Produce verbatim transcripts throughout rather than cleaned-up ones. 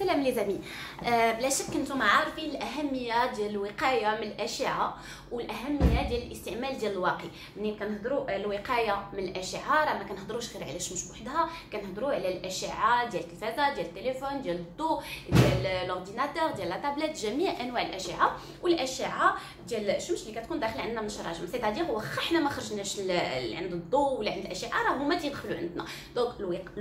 سلام لي زامي. آه بلا شك نتوما عارفين الاهميه ديال الوقايه من الاشعه والاهميه ديال الاستعمال ديال الواقي. منين كنهضروا الوقايه من الاشعه راه ما كنهضروش غير على الشمس بوحدها، كنهضروا على الاشعه ديال التلفازه، ديال التليفون، ديال الضوء، ديال الاورديناتور، ديال لا تابلت، جميع انواع الاشعه. والاشعه ديال الشمس اللي كتكون داخله عندنا من الشراجم، سيتادير واخا حنا ما خرجناش عند الضوء ولا عند الاشعه راه هما تيدخلوا عندنا. دونك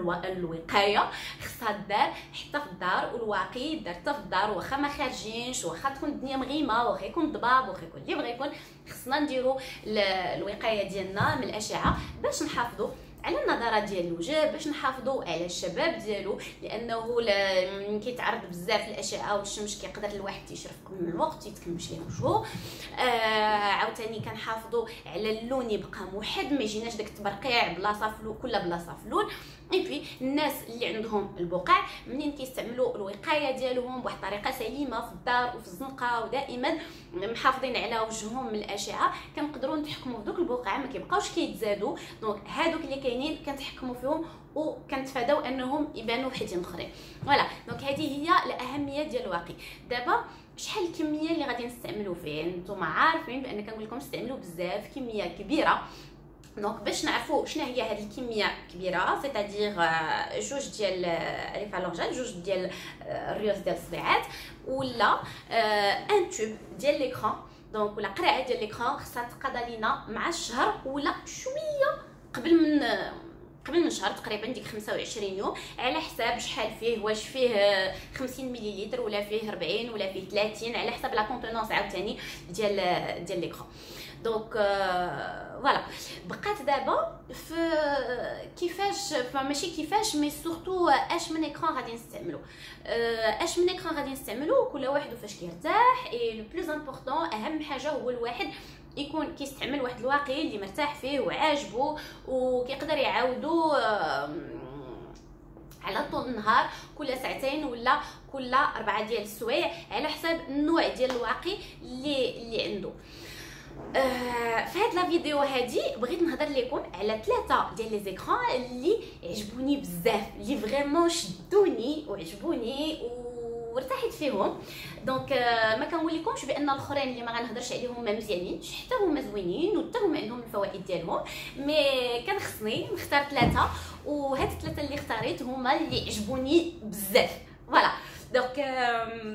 الوقايه خصها دار حتى في الدار، والواقي دار حتى في الدار واخا ما خارجينش، واخا تكون الدنيا مغيمه، واخا يكون الضباب، واخا يكون اللي بغى يكون، خصنا نديروا الوقايه ديالنا من الاشعه باش نحافظوا على النضاره ديال الوجه، باش نحافظوا على الشباب ديالو، لانه كيتعرض بزاف للاشعه والشمس كيقدر الواحد تيشرف من الوقت يتكمش ليه وجهه. آه عاوتاني كنحافظوا على اللون يبقى موحد، ما يجيناش داك التبرقيع بلاصه فلون كل بلاصه فلون. اي بي الناس اللي عندهم البقع منين كيستعملوا الوقايه ديالهم بواحد الطريقه سليمه في الدار وفي الزنقه ودائما محافظين على وجههم من الاشعه، كنقدروا نتحكموا في دوك البقع ما كيبقاوش كيتزادوا. دونك هادوك اللي كاينين كنتحكموا فيهم وكنتفاداو انهم يبانوا بحيتين اخرين. فوالا دونك هذه هي الاهميه ديال الواقي. دابا شحال الكميه اللي غادي نستعملوا فيه؟ نتوما عارفين بان كنقول لكم استعملوا بزاف كميه كبيره. دونك باش نعرفوا شنو هي هذه الكميه كبيره، سيتادير جوج ديال ريفالونجات، جوج ديال الريوس ديال الصبيعات، ولا ان توب ديال ليكران. دونك ولا قرعه ديال ليكران خصها تقضى لينا مع الشهر ولا شويه قبل من قبل من شهر تقريبا، ديك خمسة وعشرين يوم على حساب شحال فيه، واش فيه خمسين مليلتر ولا فيه أربعين ولا فيه ثلاثين، على حسب لا كونتونونس عاوتاني ديال ديال ليكران. دونك فوالا بقات دابا في كيفاش ماشي كيفاش مي سورتو اش من اكران غادي نستعملو. اش من اكران غادي نستعملو كل واحد وفاش كيرتاح. اي لو بلوز امبورطون اهم حاجه هو الواحد يكون كيستعمل واحد الواقي اللي مرتاح فيه وعاجبو وكيقدر يعاودو على طول النهار كل ساعتين ولا كل أربعة ديال السوايع على حسب النوع ديال الواقي اللي اللي عنده. آه في هاد لا فيديو هادي بغيت نهضر لكم على ثلاثه ديال لي زيكران اللي عجبوني بزاف، اللي فريمون شدوني وعجبوني وارتحيت فيهم. دونك آه ما كنقول لكمش بان الاخرين اللي ما غنهضرش عليهم ما مزيانينش، حتى هما زوينين وحتى هما عندهم الفوائد ديالهم، مي كان خصني نختار ثلاثه، وهاد الثلاثه اللي اختاريت هما اللي عجبوني بزاف. فوالا دونك آه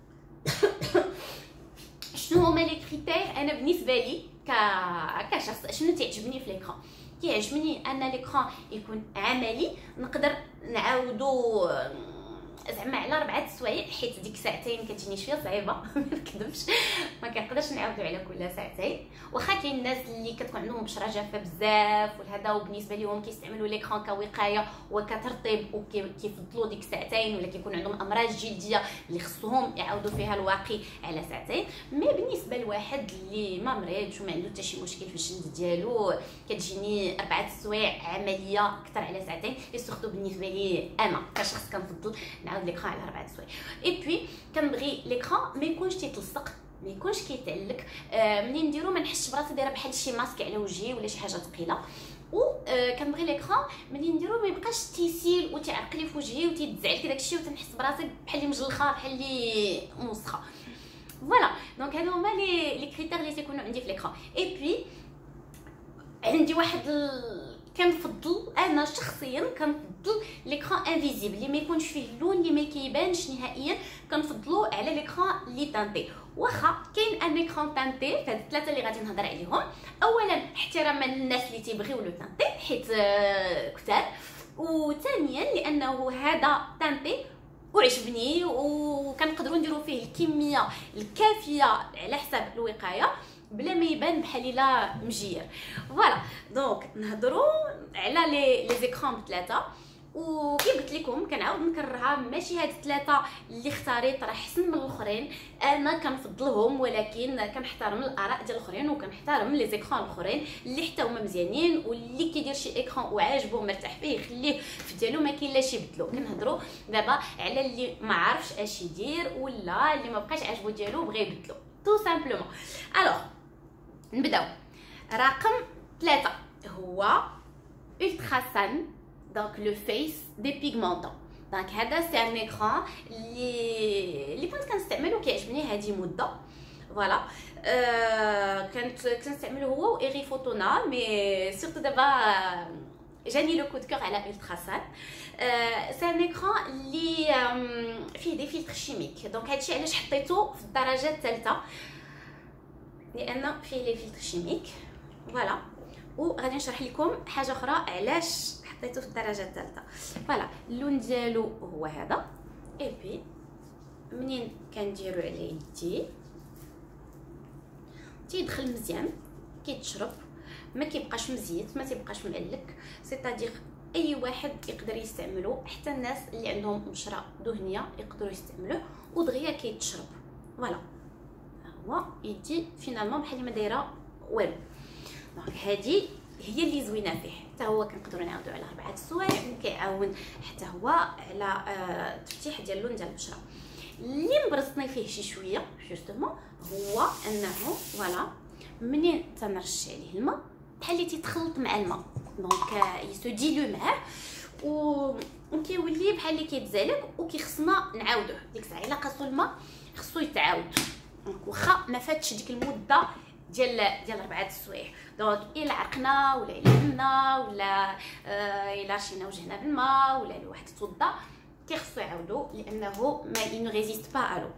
شنو هما لي كريتير انا بالنسبه لي ك كشخص شنو تعجبني في ليكران؟ كيعجبني ان ليكران يكون عملي، نقدر نعاودو زعما على اربعه سوايع، حيت ديك ساعتين كتجيني شويه صعيبه ما نكذبش، ما كنقدرش نعاودو على كل ساعتين. واخا كاين الناس اللي كتكون عندهم بشره جافه بزاف وهذا وبالنسبه لهم كيستعملوا ليكران كوقايه وكترطيب وكيفضلوا ديك ساعتين، ولا كيكون عندهم امراض جلديه اللي خصهم يعاودوا فيها الواقي على ساعتين. مي بالنسبه لواحد اللي ما مريضش وما عنده حتى شي مشكل في الجلد ديالو كتجيني اربعه سوايع عمليه اكثر على ساعتين. اي سورتو بالنسبه لي انا كشخص كنفضل نعاود ليكران على اربعه سوايع. اي بي كنبغي ليكران ما يكونش تيتلصق، ما يكونش كيتعلق. آه منين نديرو ما نحسش براسي دايره بحال شي ماسك على وجهي ولا شي حاجه ثقيله. و آه كنبغي ليكران منين نديرو ما يبقاش تيسيل وتيعرق لي في وجهي وتيتزعل كي داكشي وتنحس براسي بحال اللي مجلخه بحال اللي موسخه. فوالا دونك هادو هما لي لي كريتير اللي تيكونوا عندي في ليكران. اي بي عندي واحد ال... كنفضل انا شخصيا كنفضل ليكران انفيزيبل اللي ما يكونش فيه اللون اللي ما كيبانش نهائيا، كنفضلو على ليكران لي تانتي. واخا كاين ان ليكران تانتي في هاد الثلاثه اللي غادي نهضر عليهم، اولا احتراما للناس اللي تيبغيو لو تانتي حيت كثار، وثانيا لانه هذا تانتي وعجبني وكنقدروا نديرو فيه الكميه الكافيه على حساب الوقايه بلا ما يبان بحال الا مجير. فوالا دونك نهضروا على لي لي زيكران بثلاثه، وكي قلت لكم كنعاود نكررها ماشي هاد الثلاثه اللي اختاريت راه احسن من الاخرين، انا كنفضلهم ولكن كنحترم الاراء ديال الاخرين وكنحترم لي زيكران الاخرين اللي حتى هما مزيانين، واللي كيدير شي اكران وعاجبو مرتاح فيه يخليه في ديالو ما كاين لا شي يبدلو. كنهضروا دابا على اللي ما عارفش اش يدير ولا اللي ما بقاش عاجبو ديالو بغى يبدلو تو سامبلومون. الوغ نبداو. رقم ثلاثة هو الترا سان، دونك لو فيس دي بيغمونطون. دونك هذا سي ان ايكران اللي اللي كنت كنستعملو كيعجبني هذه مده فوالا. أه كنت كنستعملو هو وايغي فوتونال مي سورتو دابا جاني لو كود كور على التراسال. أه سي ان ايكران اللي فيه دي فيلتر شيميك، دونك هادشي علاش حطيته في الدرجه الثالثه لان فيه لي فيلتر شيميك فوالا. وغادي نشرح لكم حاجه اخرى علاش حطيته في الدرجه الثالثه فوالا. اللون ديالو هو هذا، اي بي منين كنديرو عليه يدي تيدخل مزيان كيتشرب، ما كيبقاش مزيت ما تيبقاش معلك، سيتادير اي واحد يقدر يستعملو، حتى الناس اللي عندهم بشره دهنيه يقدروا يستعملوه ودغيا كيتشرب فوالا. هو يدي فينالمون بحال ما دايره والو. دونك هذه هي اللي زوينه فيه، حتى هو كنقدروا نعاودوا على اربعه السوايع وكيعاون حتى هو على التفتيح ديال اللون ديال البشره. اللي مبرصني فيه شي شويه جوستومون هو انه فوالا منين تنرش عليه الماء بحال اللي تيتخلط مع الماء، دونك يسو ديلو معاه وكيولي بحال اللي كيتزالك وكيخصنا نعاودوه. ديك الساعه الا قاسو الماء خصو يتعاود، دونك واخا ما فاتش ديك المده ديال ديال اربعه السوايع. دونك الا عرقنا ولا الا نمنا ولا آه الا رشينا وجهنا بالماء ولا الواحد توضا كيخصو يعاودو لانه ما ينو ريزيست با الو.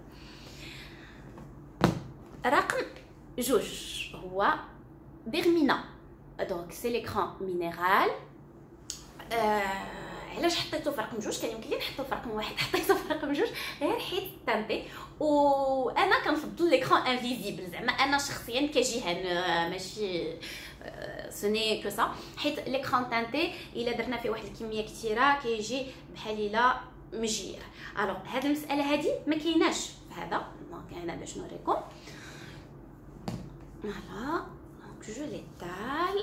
رقم جوج هو بيرمينا، دونك سي ليكران مينيرال. آه علاش حطيته في رقم جوج؟ كان يمكن لي نحطو في رقم واحد، حطيته في رقم جوج غير حيت التانتي، وانا كنفضل ليكران انفيزيبل زعما انا شخصيا كجيهان ماشي سوني كو سا، حيت ليكران تانتي الا درنا فيه واحد الكميه كثيره كيجي بحال الا مجير. الوغ هاد المساله هادي ما كايناش في هذا، دونك انا باش نوريكم فوالا. دونك جو ليتال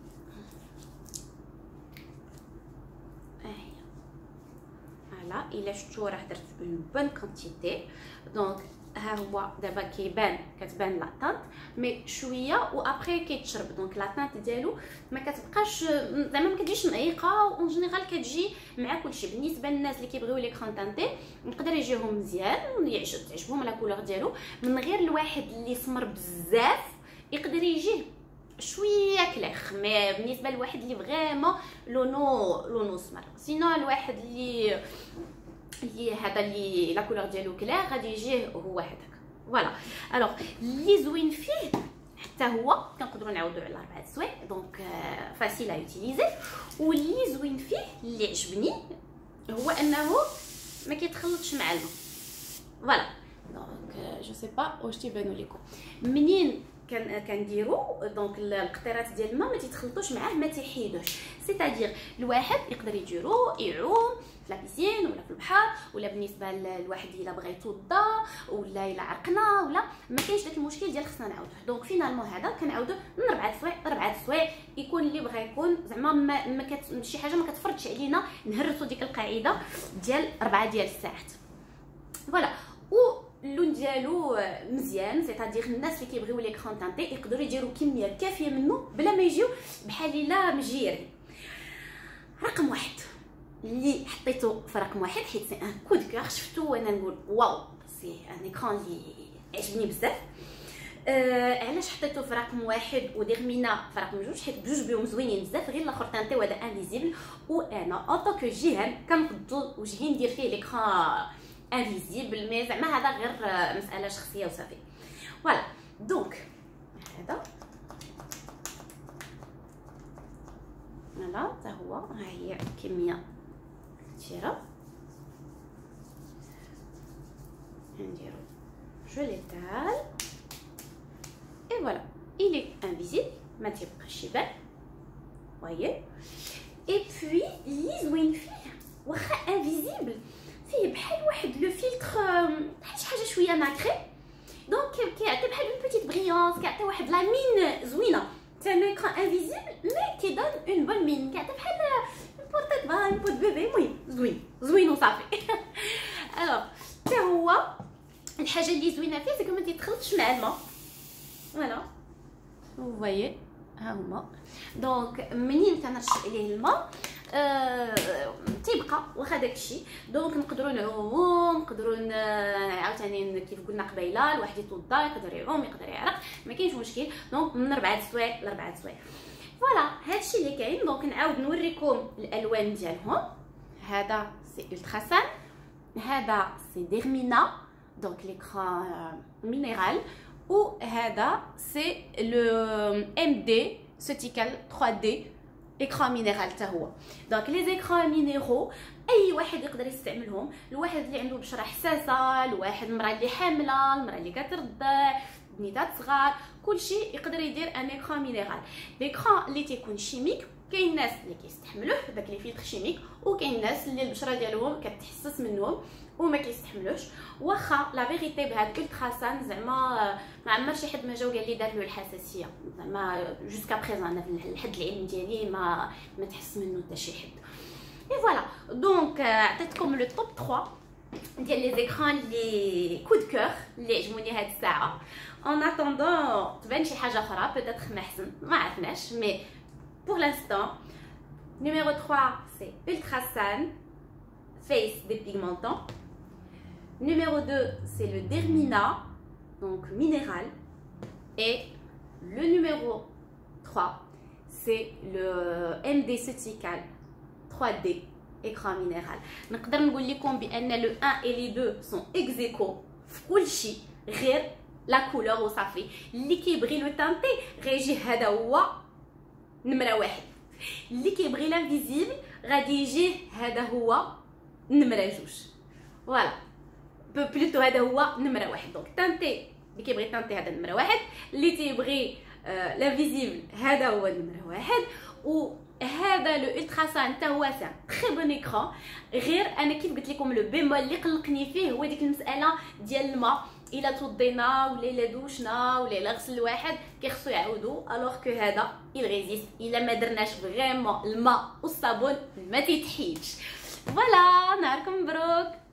فوالا، الا شفتو راه درت اون بون كونتيتي. دونك ها هو دابا كيبان كتبان لاطانت مي شويه وابري كيتشرب، دونك لاطانت ديالو ما كتبقاش زعما ما كتجيش معيقه، اون جينيرال كتجي مع كلشي. بالنسبه للناس اللي كيبغيو ليكران تانتي يقدر يجيهم مزيان ويعجب تعجبهم لا كولور ديالو. من غير الواحد اللي سمر بزاف يقدر يجيه شويه كلاخ، مي بالنسبه لواحد اللي فريمون لونو لونو سمر. سينو الواحد اللي اللي هذا اللي لا كولور ديالو كلاغ غادي يجيه هو هذاك فوالا. الوغ اللي زوين فيه حتى هو كنقدروا نعاودوا على اربعه السوايع، دونك فاسيل ا يوتيليزي. واللي زوين فيه اللي عجبني هو انه ما كيتخلطش مع الماء فوالا. دونك جو سي با واش تيبانوا لكم منين كان كنديروا دونك القطيرات ديال الماء ما تيتخلطوش معاه ما تيحيدوش، سيتادير الواحد يقدر يديرو يعوم في لابيسين ولا في البحر، ولا بالنسبه للواحد الا بغى يتوضا ولا الا عرقنا ولا ما كاينش داك المشكل ديال خصنا نعاودوه. دونك فينالمون هذا كنعاودوه من اربعه السوايع اربعه السوايع يكون اللي بغى يكون زعما ما, ما كت... شي حاجه ما كتفرضش علينا نهرسوا ديك القاعده ديال اربعه ديال الساعات فوالا. و اللون ديالو مزيان، سيتادير الناس اللي كيبغيو ليكران تانتي يقدروا يديروا كميه كافيه منه بلا ما يجيو بحال الا مجيرين. رقم واحد اللي حطيته في رقم واحد حيت سي ان كود كور، شفتو وانا نقول واو سي ان ايكران اللي عجبني بزاف. آه علاش حطيته في رقم واحد وديرمينا في رقم جوج؟ حيت بجوج بهم زوينين بزاف، غير الاخر تانتي وهذا انفيزيبل، وانا اون طونك جيهان كنفضل وجهي ندير فيه ليكران انفيزيبل، مي زعما هذا غير مساله شخصيه وصافي فوالا. دونك هذا فوالا حتى هو ها هي كميه كثيره نديرو جو ليتال اي فوالا. il est invisible ما تيبقاش يبان voyez. اي بوي اللي زوين فيه واخا انفيزيبل فيه بحال واحد لو فيلتر بحال شي حاجه شويه ناكري، دونك كيعطي بحال اون بيتيت بريونس، كيعطي واحد لا مين زوينه. سي ان ايكران انفيزيبل مي كيدون اون بون مين، كيعطي بحال بورتيت بان بوت بيبي المهم زوين زوين وصافي. الوغ حتى هو الحاجه اللي زوينه فيه سي كو ما تيتخلطش مع الماء فوالا فوايي ها هما. دونك منين كنرش عليه الماء أه تيبقى واخا داكشي. دونك نقدروا نعوموا، نقدروا عاوتاني كيف قلنا قبيله الواحد يتوضا يقدر يعوم يقدر يعرق، ما كاينش مشكل. دونك من ربعة سوايع لربعة سوايع. فوالا هادشي اللي كاين. دونك نعاود نوريكم الالوان ديالهم. هذا سي الترا سان، هذا سي ديرمينا دونك ليكران مينيرال، و هذا سي لو ام دي سوتيكال ثري دي اكران مينيرال حتى هو. دونك لي زيكران مينيرو اي واحد يقدر يستعملهم، الواحد اللي عنده بشره حساسه، الواحد المراه اللي حامله، المراه اللي كترضع، بنيتات صغار، كلشي يقدر يدير ان اكران مينيرال. ليكران اللي تيكون شيميك كاين الناس اللي كيستحملوه داك لي فيلتر شيميك، وكاين الناس اللي البشره ديالهم كتحسس منهم وما كيستحملوش. واخا لا فيغيتي بهاد الترا سان زعما ما عمر شي حد ما جا وقال لي دار له الحساسيه، زعما جوسكا بريزون انا الحد العلم ديالي ما ما تحس منه حتى شي حد. اي فوالا دونك عطيتكم لو توب ثلاثة ديال لي زيكران لي كود كور اللي عجبوني هاد الساعه. اون اتوندون تبان شي حاجه اخرى بيتيتر ما احسن ما عرفناش، مي pour l'instant numéro trois c'est ultra san face dépigmentant. Numéro deux c'est le dermina donc minéral, et le numéro trois c'est le M D Ceutical ثري دي écran minéral. نقدر نقول لكم بان لو واحد et les deux sont ex aequo في كلشي غير لا كولور وصافي. اللي كيبغي لو تانتي غيجي هذا هو نمره واحد، اللي كيبغي لانفيزيبل غادي يجيه هذا هو نمره جوج. فوالا بلوتو هذا هو نمره واحد. دونك تانتي اللي كيبغي تانتي هذا نمره واحد، اللي تيبغي آه لانفيزيبل هذا هو نمره واحد. وهذا لو الترا سان حتى هو سان تري بون ايكران، غير انا كيف قلت لكم لو بيمول اللي قلقني فيه هو ديك المساله ديال الماء. الا توضينا ولا الا دوشنا ولا الا غسل الواحد كيخصو يعاودوا، الوغ كو هذا il ريزيست الا ما درناش فريمون الماء والصابون ما تيتحيدش. فوالا نهاركم مبروك.